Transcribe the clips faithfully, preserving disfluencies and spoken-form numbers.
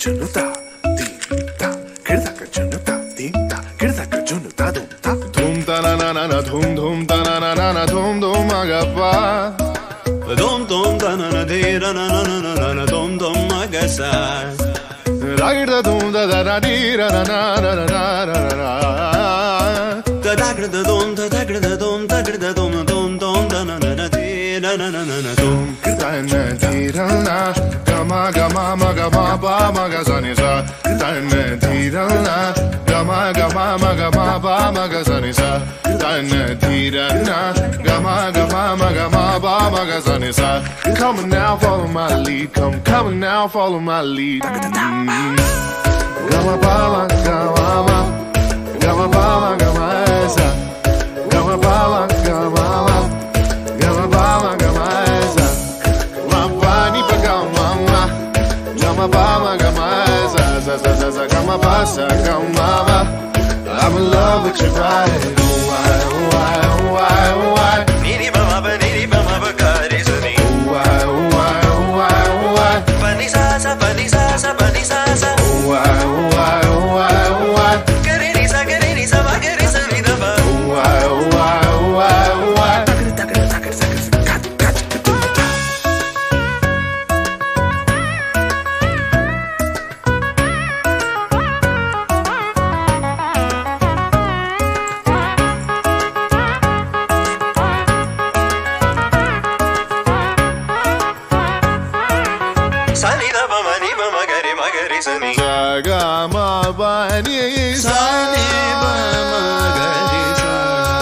junuta, tinta, kirda ka junuta, tinta, kirda ka junuta, dumta, dhum ta na na na na dhum dhum ta na na na na dhum dhum agappa, dhum dhum ta na na de ra na na na na na dhum dhum agasa, ragda dhum da da da di ra na na na na na na, da da da dhum da da da dhum da da dhum dhum dhum da na na na de ra na na na na dhum. Dana dhirana, gama gama maga ma ba maga sani sa. Dana dhirana, gama gama maga ma ba maga sani sa. Dana dhirana, gama gama maga ma ba maga sani sa. Come on now, follow my lead. Come, come on now, follow my lead. Gama ba ma gama ma, gama ba ma gama sa. Gama ba ma gama ma, gama ba ma gama sa. Gama ba ma gama za za za za za gama ba sa gama ba. I'm in love with your ride. Oh why oh why oh why oh why. Niri ba ma ba niri ba ma ba ga re sa ni. Oh why oh why oh why oh why. Pa ni sa sa pa ni sa sa pa ni sa sa. Oh why oh why oh why oh why. Ga re ni sa ga re ni sa ba ga re sa ni da ba. Oh why oh why oh why oh why. Sani da ba ma ni ba ma ga re ma ga re sa ni. Sa ga ma ba ni sa Sani ba ma ga re sa.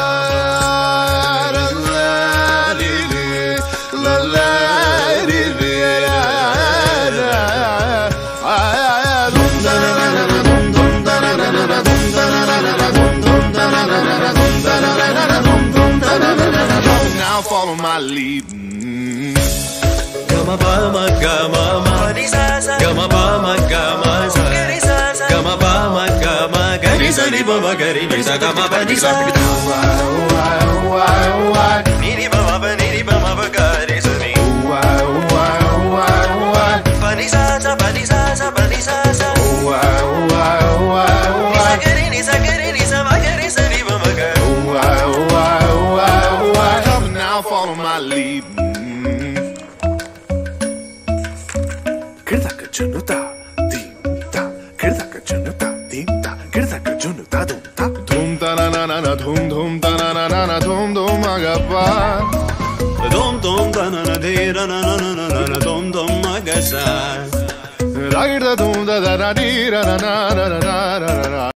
la la li li la la li li la la. Ay dum da na na na dum dum da na na na dum da na na na dum dum da na na na dum da na na na dum dum da na na na dum. Now follow my lead. Gama ba ma gama ma ni sa sa. Gama ba ma gama sa. Ga re sa sa. Gama ba ma gama ga re sa ni ba ma ga re ni sa gama ba ni sa. Why oh why oh why oh why. Niri ba ma ba niri ba ma ba ga re sa ni. Why oh why oh why oh why. Pa ni sa sa pa ni sa sa pa ni sa sa. Why oh why oh why oh Ni sa why. ga re ni sa ga re ni sa ma ga re sa ni ba ma ga. Why oh why oh why oh why. Come now, follow my lead. kirda ka junuta, tinta, kirda ka junuta, tinta, kirda ka junuta, dumta, Dhum ta na na na na dhum dhum ta na na na na dhum dhum agappa. Dum dum da na na de ra na na na na na dum dum agasa. Ragda dhum da da da di ra na na na na na na.